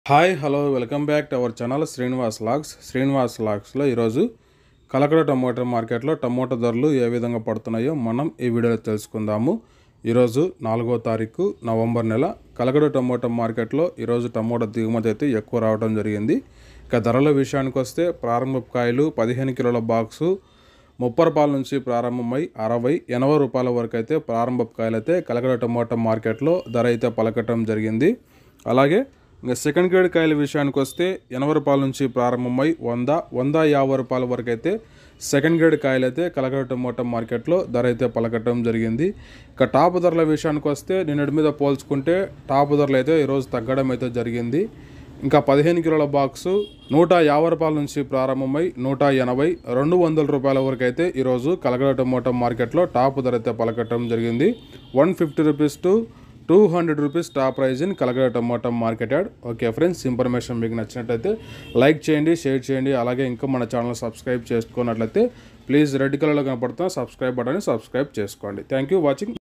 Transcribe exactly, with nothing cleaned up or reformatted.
Hi hello welcome back to our channel Srinivas logs Srinivas లాగ్స్లో ఈరోజు Kalakada tomato మార్కెట్లో టమోటా ధరలు ఏ విధంగా పడుతున్నాయో మనం ఈ వీడియోలో తెలుసుకుందాము. ఈరోజు నాలుగో తారీఖు నవంబర్ నెల కలకడ టమోటా మార్కెట్లో ఈరోజు టమోటా దిగుమతి అయితే ఎక్కువ రావడం జరిగింది. ఇక ధరల విషయానికి వస్తే ప్రారంభ కాయలు పదిహేను కిలోల బాక్సు ముప్పై రూపాయల నుంచి ప్రారంభమై అరవై ఎనభై రూపాయల వరకు అయితే ప్రారంభ కాయలు అయితే కలకడ టమోటా మార్కెట్లో ధర అయితే పలకటం జరిగింది. అలాగే ఇంకా సెకండ్ గ్రేడ్ కాయల విషయానికి వస్తే ఎనభై రూపాయల నుంచి ప్రారంభమై వంద వంద యాభై రూపాయల వరకు అయితే సెకండ్ గ్రేడ్ కాయలు అయితే కలకడ టమోటా మార్కెట్లో ధర అయితే పలకటం జరిగింది. ఇక టాప్ ధరల విషయానికి వస్తే నిన్నటి మీద పోల్చుకుంటే టాప్ ధరలు అయితే ఈరోజు తగ్గడం అయితే జరిగింది. ఇంకా పదిహేను కిలోల బాక్సు నూట యాభై రూపాయల నుంచి ప్రారంభమై నూట ఎనభై రెండు వందల రూపాయల వరకు అయితే ఈరోజు కలకడ టమోటా మార్కెట్లో టాప్ ధర అయితే పలకటం జరిగింది. One fifty rupees to two hundred rupees top price in Kalakada tomato market yard. Okay friends, information మీకు నచ్చినట్లయితే లైక్ చేయండి, షేర్ చేయండి. అలాగే ఇంకా మన ఛానల్ సబ్స్క్రైబ్ చేసుకున్నట్లయితే ప్లీజ్ రెడ్ కలర్లో కనపడుతున్న సబ్స్క్రైబ్ బటన్ని సబ్స్క్రైబ్ చేసుకోండి. Thank you watching.